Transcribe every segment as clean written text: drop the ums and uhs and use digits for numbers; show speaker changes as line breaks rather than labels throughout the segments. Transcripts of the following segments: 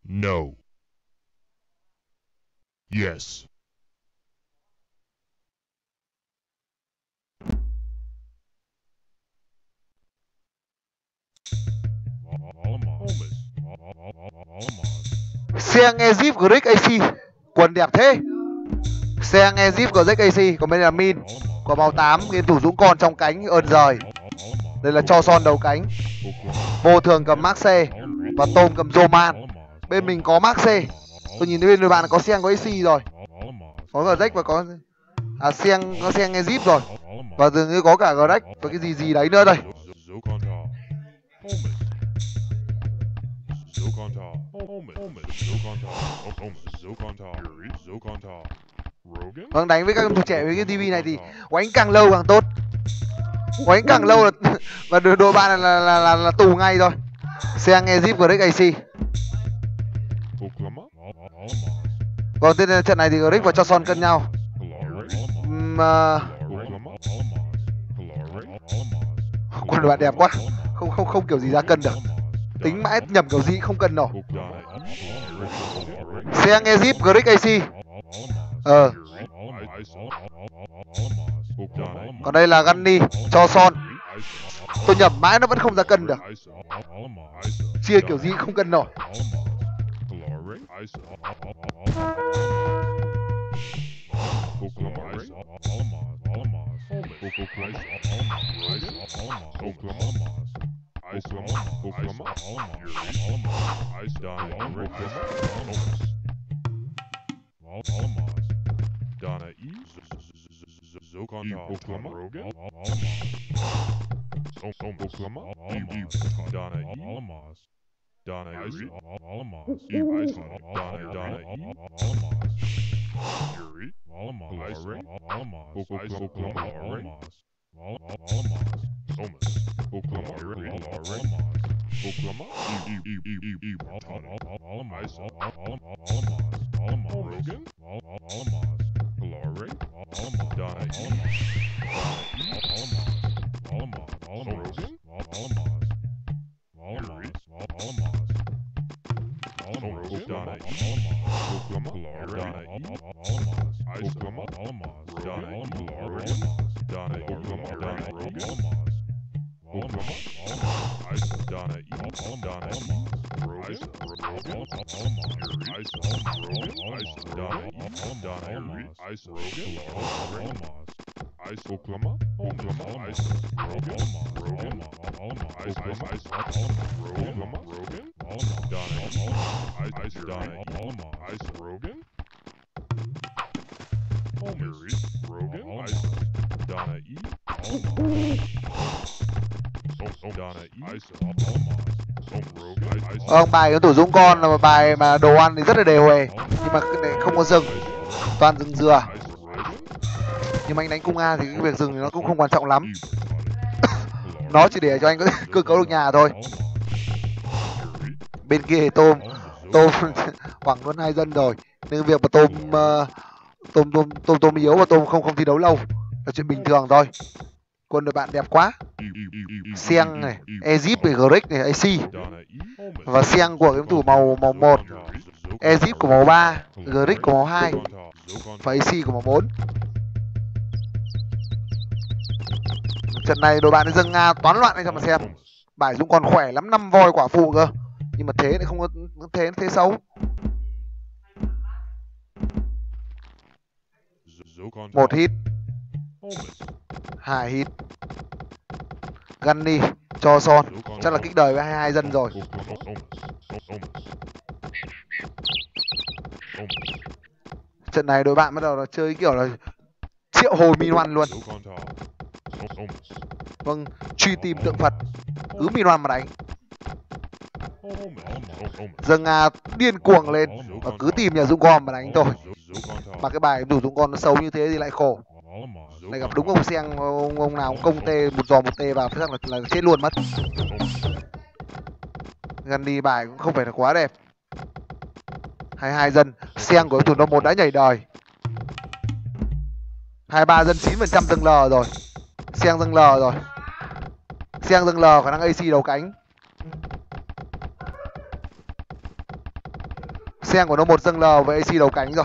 No. Yes.
Siang Egypt Greek AC. Quần đẹp thế. Siang Egypt của Greek AC. Còn bên này là Min của màu 8. Game thủ Dũng Con trong cánh ơn rời. Đây là Cho Son đầu cánh. Vô Thường cầm Maxe và Tôm cầm Zoman. Bên mình có Maxe. Tôi nhìn thấy bên người bạn có Siang có AC rồi. Có Greg và có Siang có Siang Egypt rồi. Và dường như có cả Greg và cái gì đấy nữa đây. Vâng, đánh với các thủ trẻ với cái TV này thì đánh càng lâu càng tốt. Đánh càng lâu là và đội bạn là tù ngay thôi. Siang Egypt của Rick AC. Còn tên trận này thì Rick và Cho Son cân nhau. Quần bạn đẹp quá. Không kiểu gì ra cân được. Tính mãi nhầm kiểu gì không cân nổi. Siang Egypt Greek AC. Còn đây là Gunny Cho Son. Tôi nhầm mãi nó vẫn không ra cân được. Chia kiểu gì không cân nổi. Bài của thủ Dũng Con là một bài mà đồ ăn thì rất là đều hề, nhưng mà không có rừng, toàn rừng dừa. Nhưng mà anh đánh cung A thì cái việc rừng thì nó cũng không quan trọng lắm. Nó chỉ để cho anh có thể cơ cấu được nhà thôi. Bên kia thì Tôm khoảng hơn 2 dân rồi, nên việc mà Tôm yếu và Tôm không thi đấu lâu là chuyện bình thường thôi. Quân đội bạn đẹp quá. Siang này, Egypt này, Greek này, AC. Và Siang của game thủ màu 1, Egypt của màu 3, Greek của màu 2 và AC của màu 4. Trận này đội bạn ấy dâng Nga toán loạn anh cho mà xem. Bài Dũng còn khỏe lắm, 5 voi quả phụ cơ. Nhưng mà thế lại không có thế xấu. Một hit, 2 hit. Gunny Cho Son chắc là kích đời với 22 dân rồi. Trận này đội bạn bắt đầu là chơi kiểu là triệu hồi Min Hoan luôn. Vâng, truy tìm tượng Phật, cứ Min Hoan mà đánh. Dâng Nga điên cuồng lên và cứ tìm nhà Dũng Con mà đánh thôi. Mà cái bài đủ Dũng Con nó xấu như thế thì lại khổ. Lại gặp đúng ông Siang, ông nào cũng công tê một giò một tê vào chắc là chết luôn mất. Gunny bài cũng không phải là quá đẹp. 22 dân, Siang của thủ đô 1 đã nhảy đời. 23 dân 9% dâng L rồi. Siang dâng L rồi. Siang dâng L khả năng AC đầu cánh. Sen của nó một dâng lờ với AC đầu cánh rồi.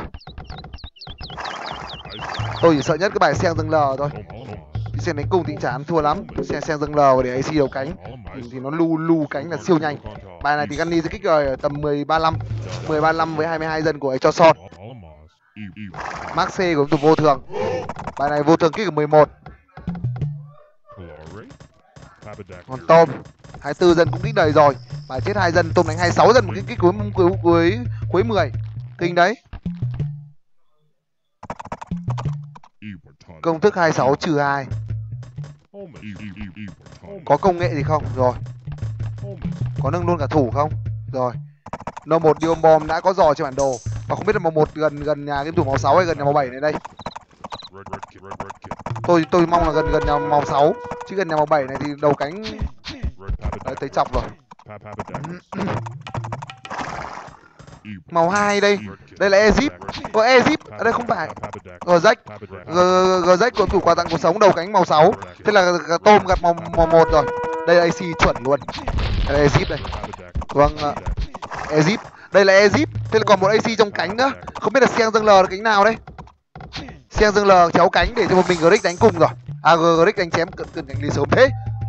Tôi chỉ sợ nhất cái bài sen dâng lờ thôi. Sen đánh cung thì chán thua lắm. Sen dâng lờ để AC đầu cánh thì nó lu cánh là siêu nhanh. Bài này thì Gunny sẽ kích rồi tầm 10-35 với 22 dân của cho son. Max C của tụi vô thường. Bài này vô thường kích ở 11. Còn Tom 24 dân cũng kích đầy rồi. Bài chết 2 dân, Tom đánh 26 dân một cái kích cuối 10. Kinh đấy. Công thức 26 trừ 2. Có công nghệ gì không? Rồi. Có nâng luôn cả thủ không? Rồi. No 1 Diom Bomb đã có giò trên bản đồ. Và không biết là màu 1 gần nhà game thủ màu 6 hay gần nhà màu 7 này đây. Tôi mong là gần nhà màu 6. Chứ gần nhà màu 7 này thì đầu cánh đấy, thấy chọc rồi. Màu 2 đây. Đây là Egypt. Có Egypt ở đây không phải. Gzek của thủ quà tặng cuộc sống đầu cánh màu 6. Thế là Tôm gặp màu 1 rồi. Đây là AC chuẩn luôn. Đây là Egypt đây. Vâng, Egypt. Đây là Egypt. Thế là còn một AC trong cánh nữa. Không biết là Seng dâng lờ là cánh nào đây. Seng dâng lờ chéo cánh để cho một mình Grick đánh cùng rồi. À, Grick đánh chém cận cánh đi sớm thế.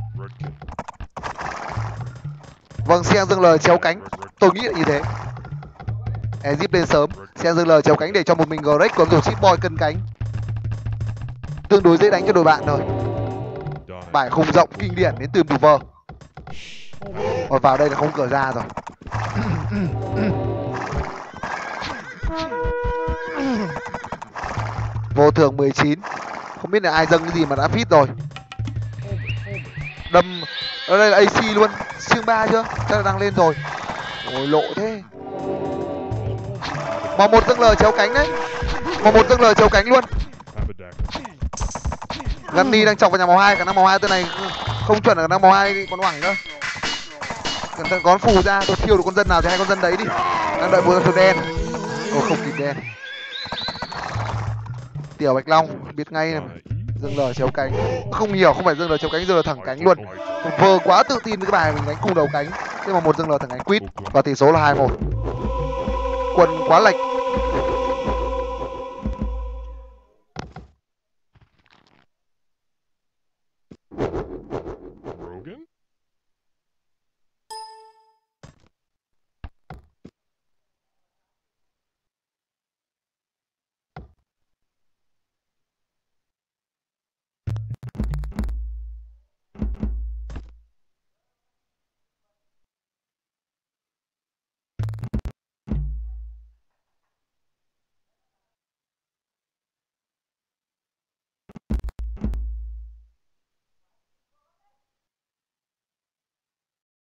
Vâng, Seng dâng lờ chéo cánh. Tôi nghĩ là như thế. Egypt lên sớm. Seng dâng lờ chéo cánh để cho một mình Grick còn dùng ship boy cân cánh. Tương đối dễ đánh cho đội bạn thôi. Bài khung rộng kinh điển đến từ Mover. Còn vào đây là không cửa ra rồi. Vô thường 19. Không biết là ai dâng cái gì mà đã fit rồi. Đâm ở đây là AC luôn. Chương 3 chưa? Chắc là đang lên rồi. Ôi lộ thế. Màu 1 dâng lờ chéo cánh đấy. Màu 1 dâng lờ chéo cánh luôn. Gunny đang chọc vào nhà màu 2, khả năng màu 2 tên này không chuẩn, khả năng màu 2 còn hoảng nữa. Cẩn thận có phù ra, tôi thiêu được con dân nào thì hai con dân đấy đi. Đang đợi bùa thuật đen. Ồ không kịp đen. Tiểu Bạch Long biết ngay này. Dâng lờ chéo cánh. Không nhiều, không phải dâng lờ chéo cánh, dâng lờ thẳng cánh luôn. Vờ quá tự tin với cái bài mình đánh cùng đầu cánh. Thế mà một dâng lờ thẳng cánh quýt và tỷ số là 2-1. Quân quá lệch.